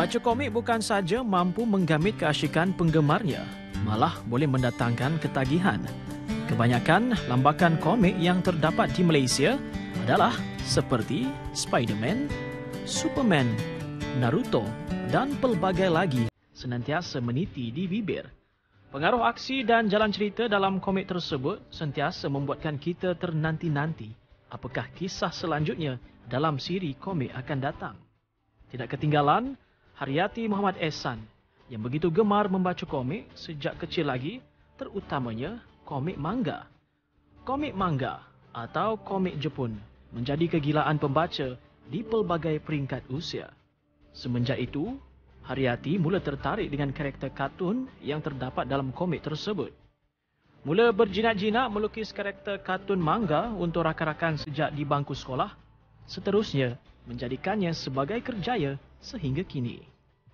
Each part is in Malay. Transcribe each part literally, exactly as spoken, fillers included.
Membaca komik bukan saja mampu menggamit keasyikan penggemarnya, malah boleh mendatangkan ketagihan. Kebanyakan lambakan komik yang terdapat di Malaysia adalah seperti Spiderman, Superman, Naruto dan pelbagai lagi senantiasa meniti di bibir. Pengaruh aksi dan jalan cerita dalam komik tersebut sentiasa membuatkan kita ternanti-nanti apakah kisah selanjutnya dalam siri komik akan datang. Tidak ketinggalan, Haryati Muhammad Ehsan yang begitu gemar membaca komik sejak kecil lagi, terutamanya komik manga. Komik manga atau komik Jepun menjadi kegilaan pembaca di pelbagai peringkat usia. Semenjak itu, Haryati mula tertarik dengan karakter kartun yang terdapat dalam komik tersebut. Mula berjinak-jinak melukis karakter kartun manga untuk rakan-rakan sejak di bangku sekolah, seterusnya menjadikannya sebagai kerjaya sehingga kini.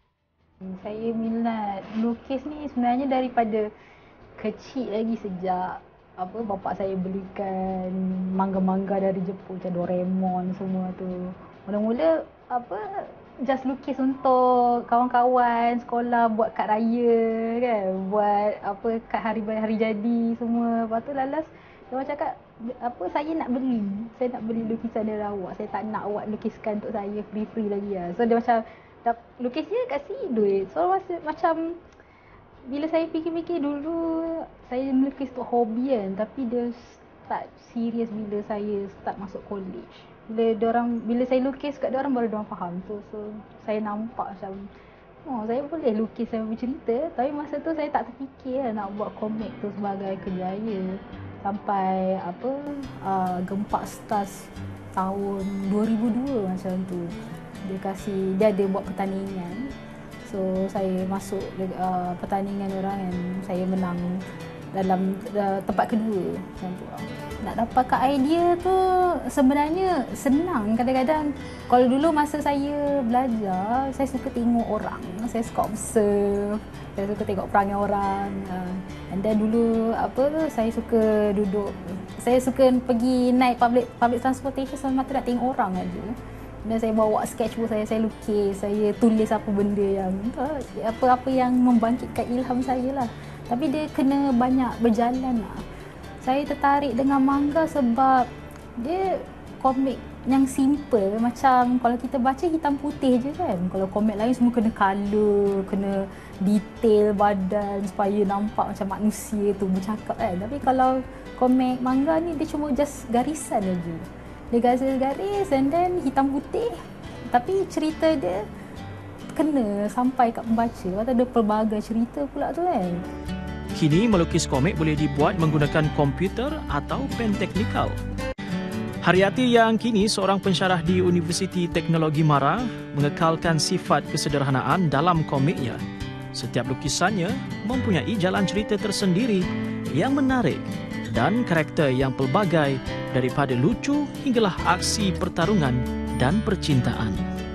Saya minat lukis ni sebenarnya daripada kecil lagi, sejak apa bapa saya belikan manga-manga dari Jepun macam Doraemon semua tu. Mula-mula apa just lukis untuk kawan-kawan sekolah, buat kad raya kan, buat apa kad hari hari jadi semua. Lepas tu lalas dia orang cakap apa saya nak beli, saya nak beli lukisan dari awak, saya tak nak awak lukiskan untuk saya free-free lagi lah. So dia macam lukis je kasih duit. So masa, macam bila saya fikir-fikir dulu saya melukis untuk hobi kan, tapi dia start serius bila saya start masuk college. Bila diorang, bila saya lukis kat diorang baru diorang faham tu. So saya nampak macam oh saya boleh lukis, saya bercerita. Tapi masa tu saya tak terfikir lah nak buat komik tu sebagai kerjaya. Sampai apa uh, gempak stars tahun dua ribu dua macam tu. Dia kasih, dia ada buat pertandingan. So saya masuk uh, pertandingan orang yang saya menang dalam uh, tempat kedua macam tu. Nak dapatkan idea tu sebenarnya senang. Kadang-kadang kalau dulu masa saya belajar, saya suka tengok orang, saya suka observe, saya suka tengok perangai orang. Uh, and then dulu apa saya suka duduk, saya suka pergi naik public public transportation semata nak tengok orang aja. Dan saya bawa sketchbook saya, saya lukis, saya tulis apa benda yang apa-apa yang membangkitkan ilham saya lah. Tapi dia kena banyak berjalan lah. Saya tertarik dengan manga sebab dia komik yang simple. Macam kalau kita baca hitam putih je kan. Kalau komik lain semua kena colour, kena detail badan supaya nampak macam manusia tu bercakap kan. Tapi kalau komik manga ni dia cuma just garisan aja. Dia garis-garis and then hitam putih. Tapi cerita dia kena sampai kat pembaca. Lepas tu ada pelbagai cerita pula tu kan. Kini melukis komik boleh dibuat menggunakan komputer atau pen teknikal. Haryati yang kini seorang pensyarah di Universiti Teknologi Mara mengekalkan sifat kesederhanaan dalam komiknya. Setiap lukisannya mempunyai jalan cerita tersendiri yang menarik dan karakter yang pelbagai, daripada lucu hinggalah aksi pertarungan dan percintaan.